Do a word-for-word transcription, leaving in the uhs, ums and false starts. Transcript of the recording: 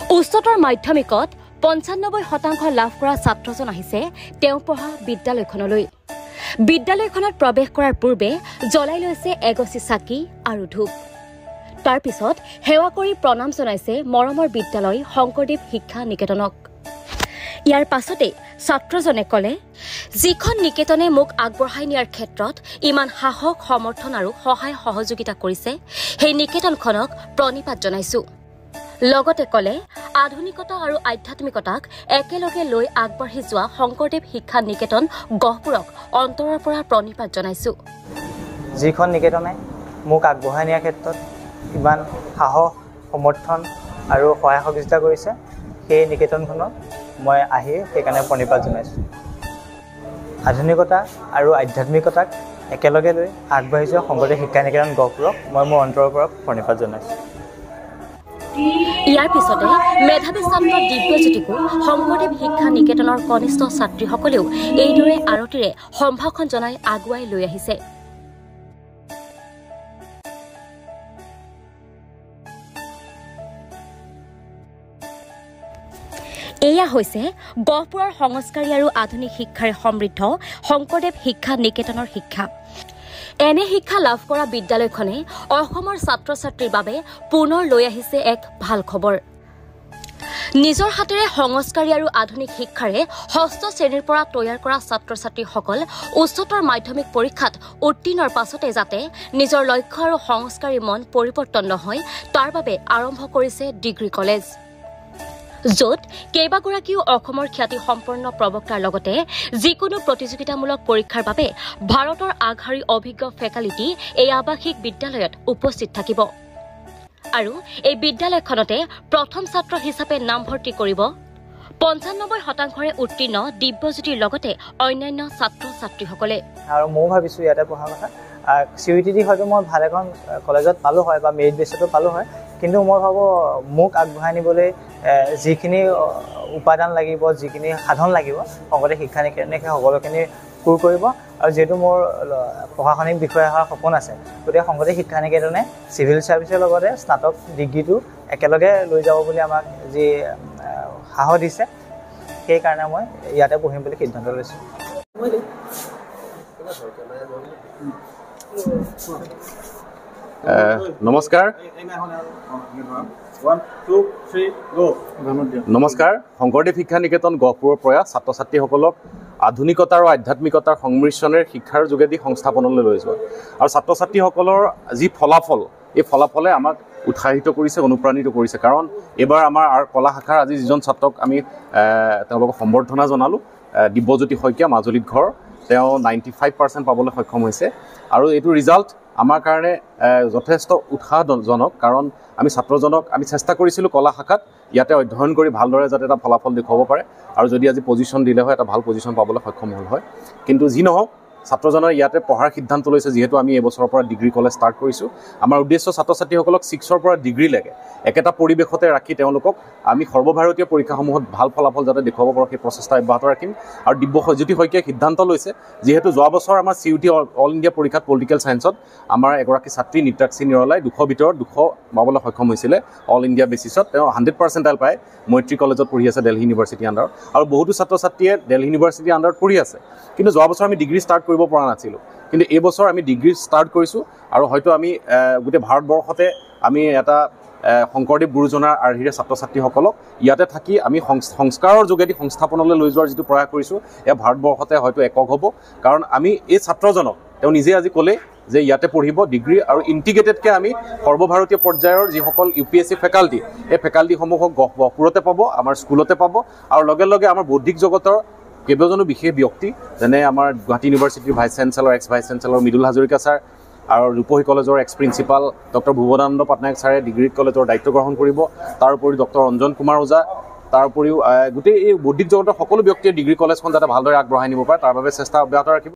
উচ্চতৰ মাধ্যমিকত পঞ্চানব্বৈ শতাংশ লাভ কৰা ছাত্ৰজন আহিছে তেওঁ পঢ়া বিদ্যালয়খনলৈ। বিদ্যালয়খনত প্ৰৱেশ কৰাৰ পূৰ্বে জ্বলাই লৈছে এগছি চাকি আৰু ধূপ। তাৰ পিছত সেৱা কৰি প্ৰণাম জনাইছে মৰমৰ বিদ্যালয় শংকৰদেৱ শিক্ষা নিকেতনক। ইয়াৰ পাছতে ছাত্ৰজনে ক'লে, যিখন নিকেতনে মোক আগবঢ়াই নিয়াৰ ক্ষেত্ৰত ইমান সাহস সমৰ্থন আৰু সহায় সহযোগিতা কৰিছে সেই নিকেতনখনক প্ৰণিপাত জনাইছো। লগতে ক'লে, আধুনিকতা আৰু আধ্যাত্মিকতাক একেলগে লৈ আগবাঢ়ি যোৱা শংকৰদেৱ শিক্ষা নিকেতন গহপুৰক অন্তৰৰ পৰা প্ৰণিপাত জনাইছো। যিখন নিকেতনে মোক আগবঢ়াই নিয়াৰ ক্ষেত্ৰত ইমান সাহস সমৰ্থন আৰু সহায় সহযোগিতা কৰিছে সেই নিকেতনখনক মই আহি সেইকাৰণে প্ৰণিপাত জনাইছোঁ। আধুনিকতা আৰু আধ্যাত্মিকতাক একেলগে লৈ আগবাঢ়ি যোৱা শংকৰদেৱ শিক্ষা নিকেতন গহপুৰক মই মোৰ অন্তৰৰ পৰা প্ৰণিপাত জনাইছোঁ। ইয়াৰ পিছতে মেধাৱী ছাত্ৰ দিব্যজ্যোতিকো শংকৰদেৱ শিক্ষা নিকেতনৰ কনিষ্ঠ ছাত্ৰীসকলেও এইদৰে আৰতিৰে সম্ভাষণ জনাই আগুৱাই লৈ আহিছে। এয়া হৈছে গহপুৰৰ সংস্কাৰী আৰু আধুনিক শিক্ষাৰে সমৃদ্ধ শংকৰদেৱ শিক্ষা নিকেতনৰ শিক্ষা। এনে শিক্ষা লাভ কৰা বিদ্যালয়খনে অসমৰ ছাত্ৰ ছাত্ৰীৰ বাবে পুনৰ লৈ আহিছে এক ভাল খবৰ। নিজৰ হাতেৰে সংস্কাৰী আৰু আধুনিক শিক্ষাৰে ষষ্ঠ শ্ৰেণীৰ পৰা তৈয়াৰ কৰা ছাত্ৰ ছাত্ৰীসকল উচ্চতৰ মাধ্যমিক পৰীক্ষাত উত্তীৰ্ণৰ পাছতে যাতে নিজৰ লক্ষ্য আৰু সংস্কাৰী মন পৰিৱৰ্তন নহয় তাৰ বাবে আৰম্ভ কৰিছে ডিগ্ৰী কলেজ, য'ত কেইবাগৰাকীও অসমৰ খ্যাতি সম্পন্ন প্ৰবক্তাৰ লগতে যিকোনো প্ৰতিযোগিতামূলক পৰীক্ষাৰ বাবে ভাৰতৰ আগশাৰীৰ অভিজ্ঞ ফেকালিটি এই আৱাসিক বিদ্যালয়ত উপস্থিত থাকিব। আৰু এই বিদ্যালয়খনতে প্ৰথম ছাত্ৰ হিচাপে নামভৰ্তি কৰিব পঞ্চানব্বৈ শতাংশৰে উত্তীৰ্ণ দিব্যজ্যোতিৰ লগতে অন্যান্য ছাত্ৰ ছাত্ৰীসকলে। আৰু ময়ো ভাবিছোঁ ইয়াতে পঢ়াৰ কথা। চি ইউ টি দি হয়তো মই ভাল এখন কলেজত পালোঁ হয় বা মেৰিট বেছতো পালোঁ হয়, কিন্তু মই ভাবোঁ মোক আগবঢ়াই নিবলৈ যিখিনি উপাদান লাগিব, যিখিনি সাধন লাগিব শংকৰদেৱ শিক্ষা নিকেতনে সেই সকলোখিনি পূৰ কৰিব। আৰু যিহেতু মোৰ প্ৰশাসনিক বিষয়া হোৱাৰ সপোন আছে, গতিকে শংকৰদেৱ শিক্ষা নিকেতনে চিভিল ছাৰ্ভিচৰ লগতে স্নাতক ডিগ্ৰীটো একেলগে লৈ যাব বুলি আমাক যি সাহস দিছে, সেইকাৰণে মই ইয়াতে পঢ়িম বুলি সিদ্ধান্ত লৈছোঁ। নমস্কাৰ নমস্কাৰ শংকৰদেৱ শিক্ষা নিকেতন গহপুৰৰ পৰা ছাত্ৰ ছাত্ৰীসকলক আধুনিকতা আৰু আধ্যাত্মিকতাৰ সংমিশ্ৰণেৰে শিক্ষাৰ যোগেদি সংস্থাপনলৈ লৈ যোৱা আৰু ছাত্ৰ ছাত্ৰীসকলৰ যি ফলাফল, এই ফলাফলে আমাক উৎসাহিত কৰিছে, অনুপ্ৰাণিত কৰিছে। কাৰণ এইবাৰ আমাৰ কলা শাখাৰ আজি যিজন ছাত্ৰক আমি তেওঁলোকক সম্বৰ্ধনা জনালোঁ, দিব্যজ্যোতি শইকীয়া, মাজুলীত ঘৰ, তেওঁ নাইণ্টি ফাইভ পাৰ্চেণ্ট পাবলৈ সক্ষম হৈছে। আৰু এইটো ৰিজাল্ট আমাৰ কাৰণে যথেষ্ট উৎসাহজনক, কাৰণ আমি ছাত্ৰজনক আমি চেষ্টা কৰিছিলোঁ কলা শাখাত ইয়াতে অধ্যয়ন কৰি ভালদৰে যাতে এটা ফলাফল দেখুৱাব পাৰে আৰু যদি আজি পজিশ্যন দিলে হয় এটা ভাল পজিশ্যন পাবলৈ সক্ষম হ'ল হয়। কিন্তু যি নহওক, ছাত্ৰজনে ইয়াতে পঢ়াৰ সিদ্ধান্ত লৈছে। যিহেতু আমি এইবছৰৰ পৰা ডিগ্ৰী কলেজ ষ্টাৰ্ট কৰিছোঁ, আমাৰ উদ্দেশ্য ছাত্ৰ ছাত্ৰীসকলক ছিক্সৰ পৰা ডিগ্ৰীলৈকে একেটা পৰিৱেশতে ৰাখি তেওঁলোকক আমি সৰ্বভাৰতীয় পৰীক্ষাসমূহত ভাল ফলাফল যাতে দেখুৱাব পাৰোঁ সেই প্ৰচেষ্টা অব্যাহত ৰাখিম। আৰু দিব্যজ্যোতি শইকীয়াই সিদ্ধান্ত লৈছে, যিহেতু যোৱা বছৰ আমাৰ C U T all India পৰীক্ষাত পলিটিকেল ছায়েন্সত আমাৰ এগৰাকী ছাত্ৰী নিত্যাক্ষী নিৰলাই দুশ ভিতৰত দুশ পাবলৈ সক্ষম হৈছিলে অল ইণ্ডিয়া বেচিছত। তেওঁ হাণ্ড্ৰেড পাৰ্চেণ্টাইল পায় মৈত্ৰী কলেজত পঢ়ি আছে, দিল্লী ইউনিভাৰ্চিটি আণ্ডাৰত। আৰু বহুতো ছাত্ৰ ছাত্ৰীয়ে দিল্লী ইউনিভাৰ্চিটি আণ্ডাৰত পঢ়ি আছে, কিন্তু যোৱা বছৰ আমি ডিগ্ৰী ষ্টাৰ্ট কৰিব পৰা নাছিলোঁ। কিন্তু এইবছৰ আমি ডিগ্ৰী ষ্টাৰ্ট কৰিছোঁ আৰু হয়তো আমি গোটেই ভাৰতবৰ্ষতে আমি এটা শংকৰদেৱ গুৰুজনাৰ আৰ্হিৰে ছাত্ৰ ছাত্ৰীসকলক ইয়াতে থাকি আমি সংস্কাৰৰ যোগেদি সংস্থাপনলৈ লৈ যোৱাৰ যিটো প্ৰয়াস কৰিছোঁ, এয়া ভাৰতবৰ্ষতে হয়তো একক হ'ব। কাৰণ আমি এই ছাত্ৰজনক তেওঁ নিজে আজি ক'লে যে ইয়াতে পঢ়িব ডিগ্ৰী আৰু ইণ্টিগ্ৰেটেডকৈ আমি সৰ্বভাৰতীয় পৰ্যায়ৰ যিসকল U P S C faculty, এই ফেকাল্টিসমূহক গহপুৰতে পাব, আমাৰ স্কুলতে পাব। আৰু লগে লগে আমাৰ বৌদ্ধিক জগতৰ কেইবাজনো বিশেষ ব্যক্তি, যেনে আমাৰ গুৱাহাটী ইউনিভাৰ্চিটিৰ vice chancellor ex vice chancellor Mridul Hazarika sir আৰু ৰূপহী কলেজৰ ex principal doctor Bhubanananda Patnaik ছাৰে ডিগ্ৰী কলেজৰ দায়িত্ব গ্ৰহণ কৰিব। তাৰ উপৰি ডক্টৰ অঞ্জন কুমাৰ ওজা, তাৰ উপৰিও গোটেই এই বৌদ্ধিক জগতৰ সকলো ব্যক্তিয়ে ডিগ্ৰী কলেজখন যাতে ভালদৰে আগবঢ়াই নিব পাৰে তাৰ বাবে চেষ্টা অব্যাহত ৰাখিব।